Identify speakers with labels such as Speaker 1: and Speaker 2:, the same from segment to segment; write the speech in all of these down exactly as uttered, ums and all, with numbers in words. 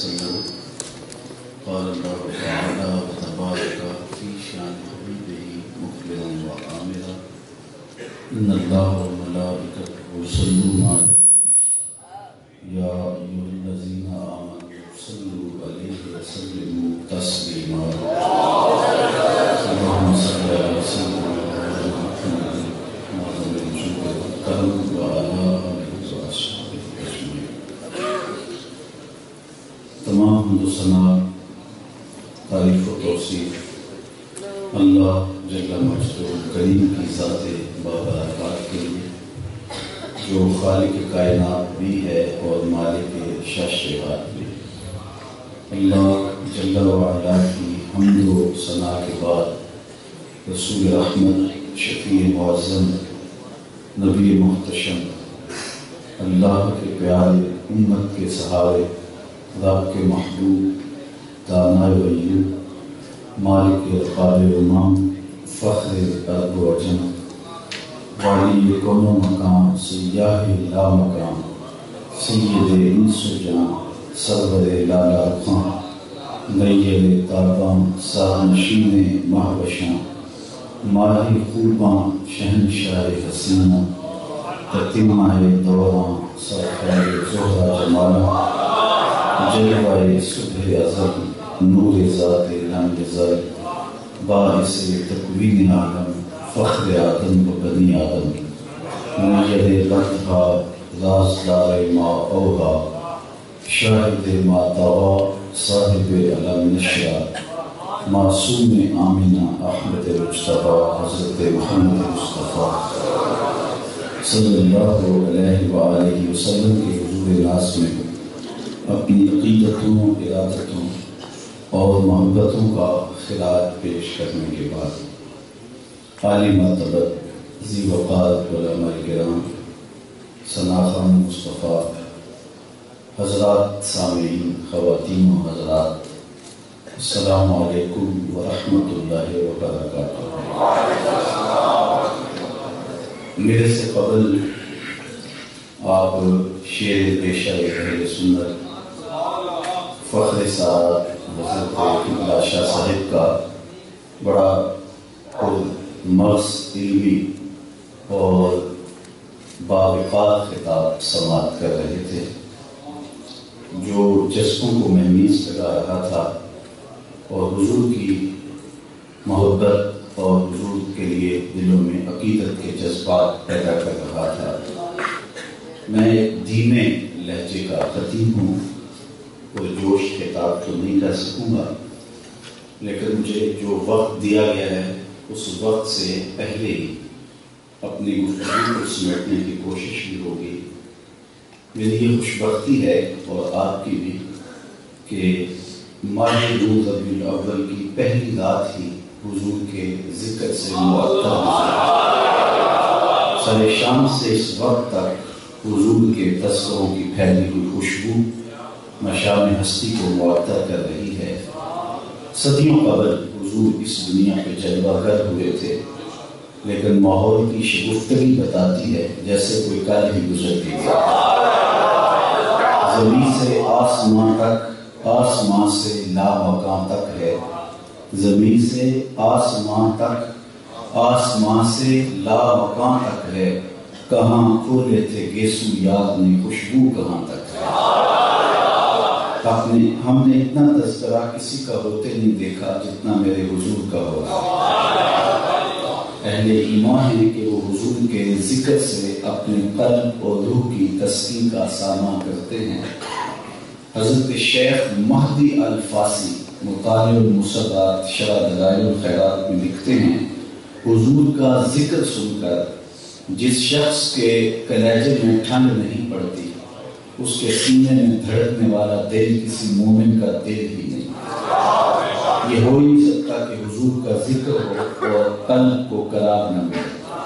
Speaker 1: وسلم قال الله تعالى وتبارك في شان حبيبه مخبرا وآمرا إن الله وملائكته يصلون على النبي يا أيها الذين آمنوا صلوا عليه وسلموا تسليما اللهم صل على سيدنا محمد معظم الجود والكرم وعلى آله وأصحابه أجمعين. تمام حمد و ثنا تعریف و توصیف اللہ جل مجدہ کریم کی ذات بابرکات کے لیے جو خالق کائنات بھی ہے اور مالک شاشہات بھی. اللہ جل وعلا کی حمد و ثنا کے بعد رسول رحمت شفیع معظم نبی محتشم اللہ کے پیارے امت کے سہارے رب کے محبوب دانائے ایوب مالک القادر امام فخر ارض و عجم والی کون و مقام سیاہ لا مقام سید انس و جان سرور لالا خان نیر تاباں سارنشین مہوشاں ماہی خوباں شہنشاہ حسینہ تتمہ دوراں سرخار زہرہ جمالہ جلوہ صبح ازل نور ذات لم یزل باعث تکوین عالم فخر آدم و بنی آدم منیر لطفہ رازدار ما اوہا شاہد ما طوا صاحب علم نشرہ معصوم آمینہ احمد مصطفیٰ حضرت محمد مصطفیٰ صلی اللہ علیہ وآلہ وسلم کے حضور ناز میں اپنی عقیدتوں ارادتوں اور محبتوں کا خراج پیش کرنے کے بعد عالی مرتبت ذی وقار علماء کرام ثناخان مصطفیٰ حضرات سامعین خواتین و حضرات السلام علیکم ورحمۃ اللہ وبرکاتہ. میرے سے قبل آپ شیر پیشہ اہل سنت فخر سعادت حضرت قبلہ شاہ صاحب کا بڑا مغز علمی اور باوقار خطاب سماعت کر رہے تھے جو جذبوں کو محمیز لگا رہا تھا اور حضور کی محبت اور حضور کے لیے دلوں میں عقیدت کے جذبات پیدا کر رہا تھا. میں دھیمے لہجے کا خطیب ہوں اور جوش خطاب تو نہیں کر سکوں گا، لیکن مجھے جو وقت دیا گیا ہے اس وقت سے پہلے ہی اپنی گفتگو کو سمیٹنے کی کوشش بھی ہوگی. میری یہ خوش بختی ہے اور آپ کی بھی کہ ماہ دو ربیع الاول کی پہلی رات ہی حضور کے ذکر سے معطر سر شام سے اس وقت تک حضور کے تذکروں کی پھیلی ہوئی خوشبو مشام ہستی کو معطر کر رہی ہے. صدیوں قبل حضور اس دنیا پہ جلوہ گر ہوئے تھے، لیکن ماحول کی شگفتگی بتاتی ہے جیسے کوئی کل ہی گزر گیا. زمین سے آسمان تک، آسمان سے لا مکان تک ہے. زمین سے آسمان تک، آسمان سے لا مکان تک ہے. کہاں کھولے تھے گیسو یاد نے خوشبو کہاں تک ہے. نے ہم نے اتنا تذکرہ کسی کا ہوتے نہیں دیکھا جتنا میرے حضور کا ہوگا. اہل ایمان ہے کہ وہ حضور کے ذکر سے اپنے قلب اور روح کی تسکین کا سامنا کرتے ہیں. حضرت شیخ مہدی الفاسی مطالع المصدات شرح دلائل الخیرات میں لکھتے ہیں حضور کا ذکر سن کر جس شخص کے کلیجے میں ٹھنڈ نہیں پڑتی اس کے سینے میں دھڑکنے والا دل کسی مومن کا دل ہی نہیں. یہ ہو ہی نہیں سکتا کہ حضور کا ذکر ہو اور قلب کو قرار نہ ملے.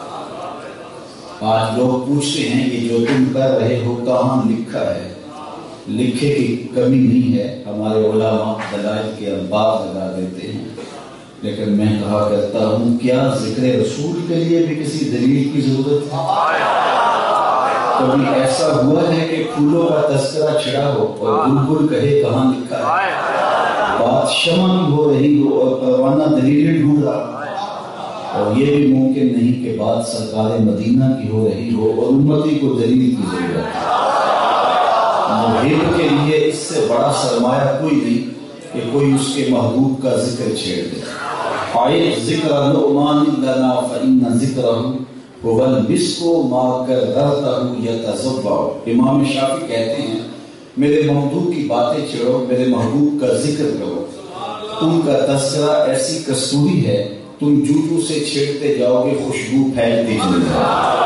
Speaker 1: آج لوگ پوچھتے ہیں کہ جو تم کر رہے ہو کہاں لکھا ہے. لکھے کی کمی نہیں ہے، ہمارے علماء دلائل کے الباب لگا دیتے ہیں، لیکن میں کہا کرتا ہوں کیا ذکر رسول کے لیے بھی کسی دلیل کی ضرورت ہے؟ کبھی ایسا ہوا ہے کہ پھولوں کا تذکرہ چھڑا ہو اور بلبل کہے کہاں لکھا ہے؟ بات شمع کی ہو رہی ہو اور پروانہ دلیلیں ڈھونڈ رہا، اور یہ بھی ممکن نہیں کہ بات سرکار مدینہ کی ہو رہی ہو اور امتی کو دلیل کی ضرورت ہے۔ محب کے لیے اس سے بڑا سرمایہ کوئی نہیں کہ کوئی اس کے محبوب کا ذکر چھیڑ دے۔ فَعِدْ ذِكْرَ نُعْمَانٍ لَنَا فَإِنَّ ذِكْرَهُ هُوَ الْمِسْكُ مَا كَرَّرْتَهُ يَتَزَوَّعُ۔ امام شافعی کہتے ہیں میرے محبوب کی باتیں چھڑو، میرے محبوب کا ذکر کرو، تم کا تذکرہ ایسی کستوری ہے تم جوجو سے چھیڑتے جاؤ گے خوشبو پھیلتی چلی جائے۔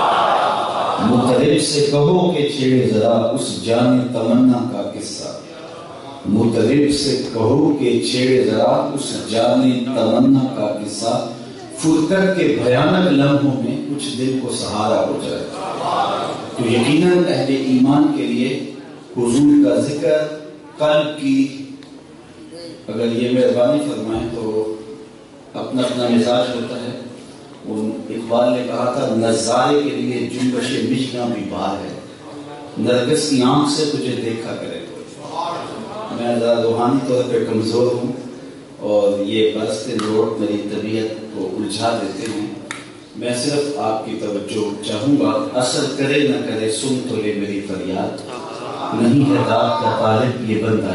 Speaker 1: مطرب سے کہو کہ چھیڑے ذرا اس جان تمنا کا قصہ، مطرب سے کہو کہ چھیڑے ذرا اس جان تمنا کا قصہ، فرقت کے بھیانک لمحوں میں کچھ دل کو سہارا ہو جائے۔ تو یقیناً اہل ایمان کے لیے حضور کا ذکر قلب کی، اگر یہ مہربانی فرمائیں تو اپنا اپنا مزاج ہوتا ہے۔ اقبال نے کہا تھا نظارے کے لیے جنبش مشکاں بھی باہر ہے، نرگس کی آنکھ سے تجھے دیکھا کرے۔ میں ذرا روحانی طور پہ کمزور ہوں اور یہ برستے نوٹ میری طبیعت کو الجھا دیتے ہیں، میں صرف آپ کی توجہ چاہوں گا، اثر کرے نہ کرے سن تو لے میری فریاد، نہیں ہے رات کا طالب یہ بندہ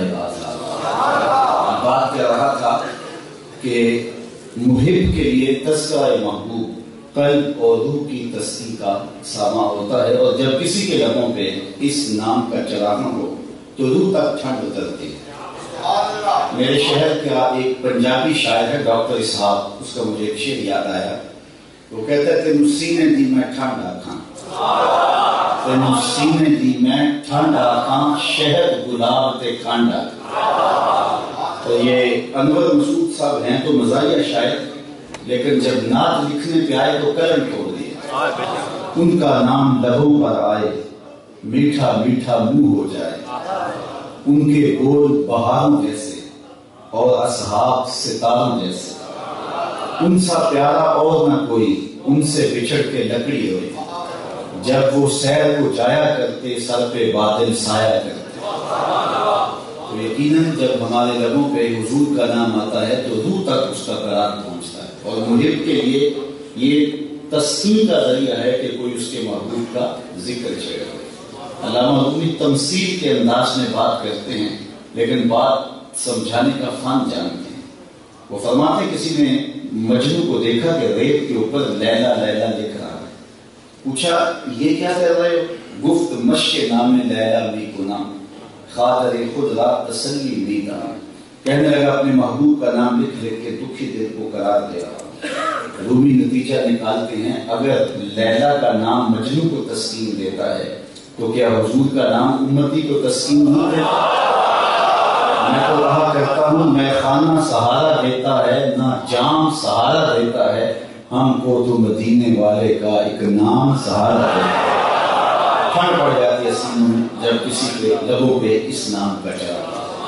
Speaker 1: آزاد۔ بات کر رہا تھا کہ محب کے لیے تذکرہ محبوب قلب اور روح کی تسکین کا سامہ ہوتا ہے، اور جب کسی کے لبوں پہ اس نام کا چلانا ہو تو روح تک ٹھنڈ اترتی ہے۔ میرے شہر کا ایک پنجابی شاعر ہے ڈاکٹر اسحاق، اس کا مجھے ایک شعر یاد آیا، وہ کہتا ہے تینوں سینے دی میں ٹھنڈ آکھاں، تینوں سینے دی میں ٹھنڈ آکھاں، شہد گلاب تے کھنڈ آکھاں۔ تو یہ انور مسعود صاحب ہیں تو مزاحیہ شاعر، لیکن جب نعت لکھنے پہ آئے تو قلم توڑ دیا۔ ان کا نام لبوں پر آئے میٹھا میٹھا منہ ہو جائے، ان کے بول بہاروں جیسے اور اصحاب ستاروں جیسے، ان سا پیارا اور نہ کوئی، ان سے بچھڑ کے لکڑی ہوئی، جب وہ سیر کو جایا کرتے سر پہ بادل سایہ کرتے۔ تو یقیناً جب ہمارے لبوں پہ حضور کا نام آتا ہے تو روح تک اس کا قرار پہنچتا ہے، اور محب کے لیے یہ تسکین کا ذریعہ ہے کہ کوئی اس کے محبوب کا ذکر چھیڑے۔ علامہ رومی تمثیل کے انداز میں بات کرتے ہیں لیکن بات سمجھانے کا فن جانتے ہیں۔ وہ فرماتے کسی نے مجنو کو دیکھا کہ ریت کے اوپر لیلا لیلا لکھ رہا ہے، پوچھا یہ کیا کر رہے ہو؟ گفت مشق نام لیلا بھی گناہ، خاطر خود را تسلی میدہ، کہنے لگا اپنے محبوب کا نام لکھ لکھ کے دکھی دل کو قرار دے رہا۔ رومی نتیجہ نکالتے ہیں اگر لیلا کا نام مجنو کو تسکین دیتا ہے تو کیا حضور کا نام امتی کو تسکین نہیں دیتا؟ میں تو کہا کرتا ہوں میں خانہ سہارا دیتا ہے نہ جام سہارا دیتا ہے، ہم کو تو مدینے والے کا ایک نام سہارا دیتا ہے۔ ٹھنڈ پڑ جاتی ہے سینوں میں جب کسی کے لبوں پہ اس نام کا چلا۔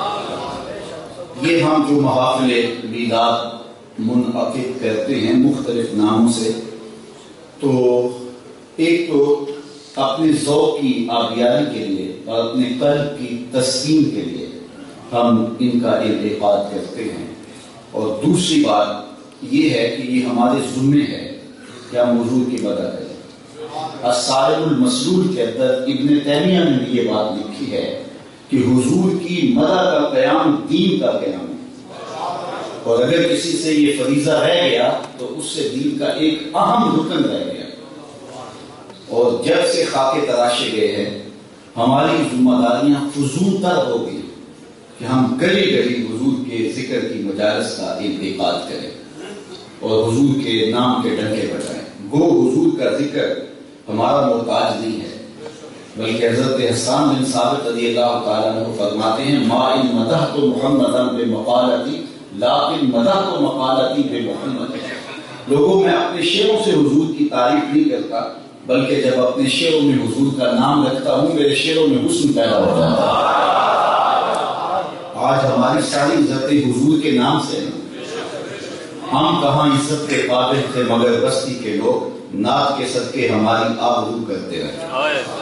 Speaker 1: یہ ہم جو محافل میلاد منعقد کرتے ہیں مختلف ناموں سے، تو ایک تو اپنے ذوق کی آبیاری کے لیے اور اپنے قلب کی تسکین کے لیے ہم ان کا انعقاد کرتے ہیں، اور دوسری بات یہ ہے کہ یہ ہمارے ذمے ہے کہ ہم حضور کی مدد کریں۔ الصارم المسلول کے اندر ابن تیمیہ نے بھی یہ بات لکھی ہے کہ حضور کی مدد کا قیام دین کا قیام ہے، اور اگر کسی سے یہ فریضہ رہ گیا تو اس سے دین کا ایک اہم رکن رہ گیا۔ اور جب سے خاکے تراشے گئے ہیں ہماری ذمہ داریاں فضول تر ہو گئی کہ ہم گلی گلی حضور کے ذکر کی مجالس کا انعقاد کریں اور حضور کے نام کے ڈنکے بجائیں۔ گو حضور کا ذکر ہمارا محتاج نہیں ہے، بلکہ حضرت حسان بن ثابت رضی اللہ تعالیٰ عنہ فرماتے ہیں ما ان مدحت محمدًا بمقالتی لیکن مدحت مقالتی بمحمد۔ لوگوں میں اپنے شعروں سے حضور کی تعریف نہیں کرتا، بلکہ جب اپنے شعروں میں حضور کا نام رکھتا ہوں میرے شعروں میں حسن پیدا ہو جاتا ہے۔ آج ہماری ساری عزتیں حضور کے نام سے ہیں۔ ہم کہاں عزت کے قابل تھے مگر بستی کے لوگ نعت کے صدقے ہماری آبرو کرتے رہے۔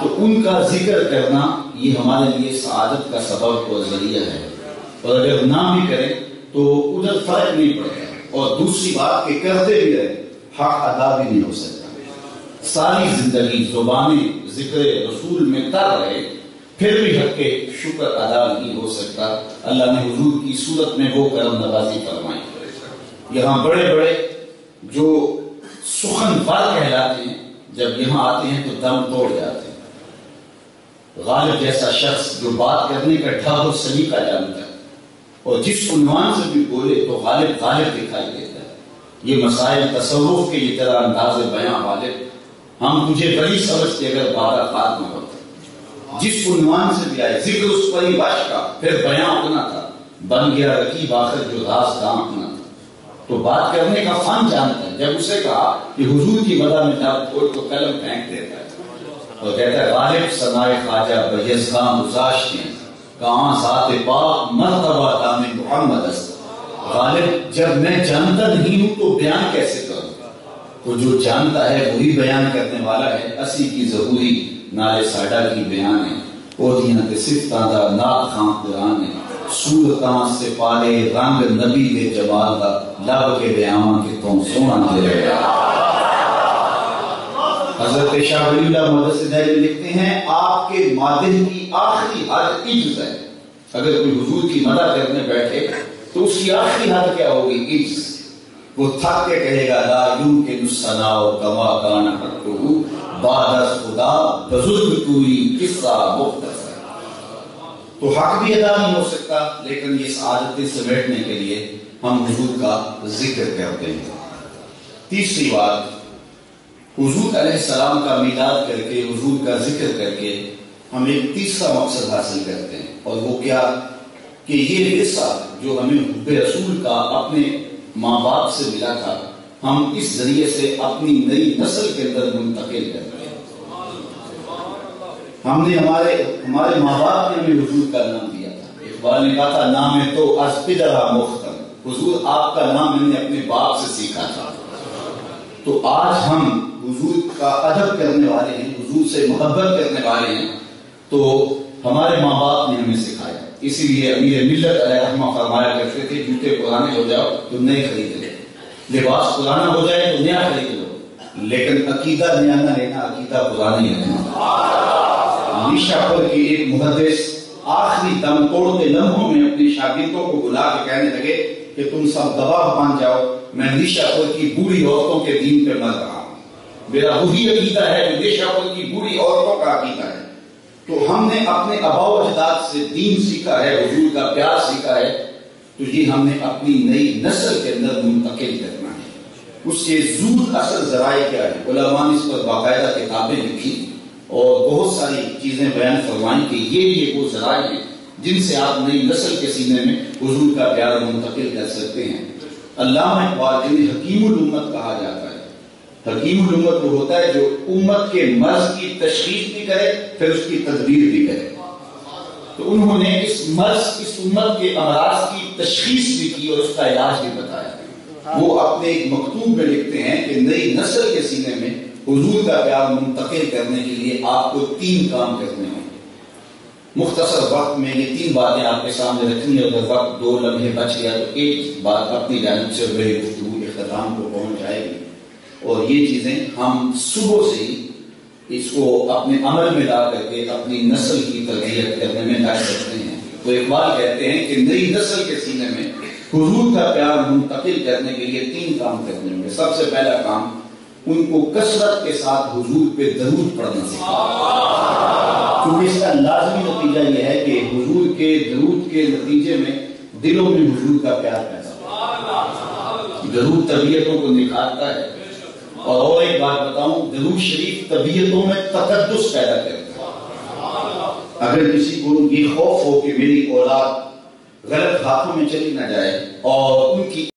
Speaker 1: تو ان کا ذکر کرنا یہ ہمارے لیے سعادت کا سبب اور ذریعہ ہے، اور اگر نہ بھی کریں تو ادھر فرق نہیں پڑتا۔ اور دوسری بات کہ کرتے بھی رہے حق ادا بھی نہیں ہو سکتا۔ ساری زندگی زبانیں ذکر رسول میں تر رہے پھر بھی حق کے شکر ادا نہیں ہو سکتا۔ اللہ نے حضور کی صورت میں وہ کرم نوازی فرمائی۔ یہاں بڑے بڑے جو سخن ور کہلاتے ہیں جب یہاں آتے ہیں تو دم توڑ جاتے ہیں۔ غالب جیسا شخص جو بات کرنے کا ڈھنگ اور سلیقہ جانتا ہے اور جس عنوان سے بھی بولے تو غالب غالب دکھائی دیتا ہے۔ یہ مسائل تصوف کے یہ طرح انداز بیاں غالب، ہم تجھے بڑی سمجھتے اگر بارہ بات نہ ہوتا۔ جس عنوان سے بھی آئے ذکر اس پری باش کا، پھر بیاں اپنا تھا، بن گیا رقیب آخر جو راز داں اپنا تھا۔ تو بات کرنے کا فن جانتا ہے۔ جب اسے کہا کہ حضور کی مدح میں جب کوئی تو قلم پھینک دیتا ہے اور کہتا ہے غالب ثنائے خواجہ بیزگاں گزاشتے ہیں کہاں ذات پاک مرتبہ دام محمد است۔ غالب جب میں جانتا نہیں ہوں تو بیان کیسے کروں؟ تو جو جانتا ہے وہی بیان کرنے والا ہے۔ اسی کی ضروری نالے ساڈا کی بیان ہے، اوہدیاں تے صفتاں دا نات خاں قرآن ہے، صورتاں سے پالے رنگ نبی دے جمال دا لب کے بیان کے تو سونا دے رہا۔ حضرت شاہ ولی اللہ مدثر دہلوی لکھتے ہیں آپ کے مادح کی آخری حد عجز ہے۔ اگر کوئی حضور کی مدح کرنے بیٹھے تو اس کی آخری حد کیا ہوگی؟ عجز۔ وہ تھک کے کہے گا لا یمکن الثناء کما کان حقہ بعد از خدا بزرگ کوئی قصہ مختصر۔ تو حق بھی ادا نہیں ہو سکتا، لیکن یہ سعادتیں سمیٹنے کے لیے ہم حضور کا ذکر کرتے ہیں۔ تیسری بات، حضور علیہ السلام کا میلاد کر کے، حضور کا ذکر کر کے ہم ایک تیسرا مقصد حاصل کرتے ہیں، اور وہ کیا کہ یہ حصہ جو ہمیں حب رسول کا اپنے ماں باپ سے ملا تھا، ہم اس ذریعے سے اپنی نئی نسل کے اندر منتقل کرتے ہیں۔ ہم نے ہمارے ہمارے ماں باپ نے ہمیں حضور کا نام دیا تھا۔ اقبال نے کہا تھا نام تو از پدرا مختم، حضور آپ کا نام میں نے اپنے باپ سے سیکھا تھا۔ تو آج ہم حضور کا ادب کرنے والے ہیں، حضور سے محبت کرنے والے ہیں، تو ہمارے ماں باپ نے ہمیں سکھایا۔ اسی لیے امیر ملت علیہ رحمہ فرمایا کرتے تھے جوتے پرانے ہو جاؤ تو نئے خرید لے، لباس پرانا ہو جائے تو نیا خرید لو، لیکن عقیدہ نیا نہ لینا، عقیدہ پرانا ہی رکھنا۔ نیشاپور کی ایک محدث آخری دم توڑتے لمحوں میں اپنے شاگردوں کو بلا کے کہنے لگے کہ تم سب گواہ بن جاؤ، میں نیشاپور کی بوڑھی عورتوں کے دین پہ مر رہا ہوں، میرا وہی عقیدہ ہے جو نیشاپور کی بوڑھی عورتوں کا عقیدہ ہے۔ تو ہم نے اپنے آبا و اجداد سے دین سیکھا ہے، حضور کا پیار سیکھا ہے، تو یہ ہم نے اپنی نئی نسل کے اندر منتقل کرنا ہے۔ اس کے زود اثر ذرائع کیا ہے؟ علماء نے اس پر باقاعدہ کتابیں لکھی اور بہت ساری چیزیں بیان فرمائیں کہ یہ یہ وہ ذرائع ہیں جن سے آپ نئی نسل کے سینے میں حضور کا پیار منتقل کر سکتے ہیں۔ علامہ اقبال جنہیں حکیم الامت کہا جاتا ہے، حکیم الامت وہ ہوتا ہے جو امت کے مرض کی تشخیص بھی کرے پھر اس کی تدبیر بھی کرے۔ تو انہوں نے اس مرض، اس امت کے امراض کی تشخیص بھی کی اور اس کا علاج بھی بتایا۔ وہ اپنے ایک مکتوب میں لکھتے ہیں کہ نئی نسل کے سینے میں حضور کا پیار منتقل کرنے کے لیے آپ کو تین کام کرنے ہوں۔ مختصر وقت میں یہ تین باتیں آپ کے سامنے رکھنی ہے، اگر وقت دو لمحے بچ گیا تو ایک بات اپنی جانب سے میری گفتگو اختتام کو پہنچ جائے گی، اور یہ چیزیں ہم صبح سے ہی اس کو اپنے عمل میں لا کر کے اپنی نسل کی تربیت کرنے میں لگ سکتے ہیں۔ تو اقبال کہتے ہیں کہ نئی نسل کے سینے میں حضور کا پیار منتقل کرنے کے لیے تین کام کرنے ہوں گے۔ سب سے پہلا کام، ان کو کثرت کے ساتھ حضور پہ درود پڑھنا سکھانا، کیونکہ اس کا لازمی نتیجہ یہ ہے کہ حضور کے درود کے نتیجے میں دلوں میں حضور کا پیار پیدا ہوتا ہے۔ درود طبیعتوں کو نکھارتا ہے، اور ایک بات بتاؤں، درود شریف طبیعتوں میں تقدس پیدا کرتا ہے۔ اگر کسی کو یہ خوف ہو کہ میری اولاد غلط ہاتھوں میں چلی نہ جائے اور ان کی